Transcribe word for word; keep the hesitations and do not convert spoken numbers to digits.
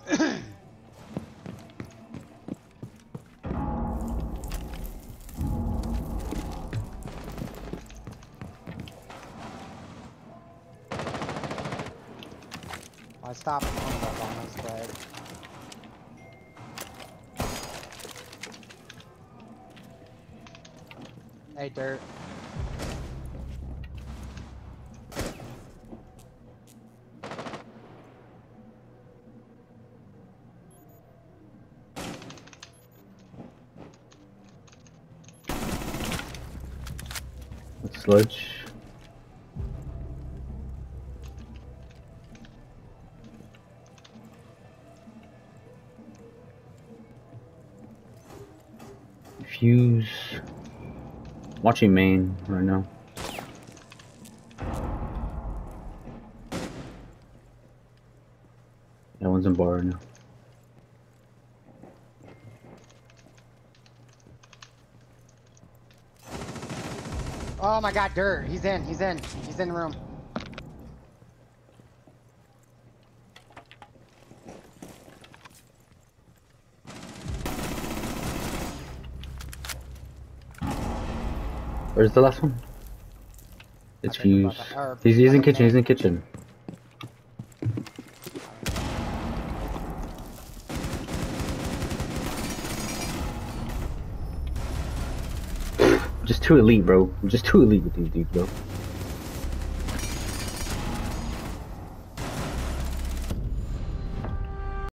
I stopped one up on this spread. Hey, dirt. Sludge. Fuse. Watching main right now. That one's in bar right now. Oh my god, dirt. He's in, he's in. He's in the room. Where's the last one? It's Fuse. He's, he's in kitchen, he's in kitchen. Just too elite, bro. I'm just too elite with these dudes, bro.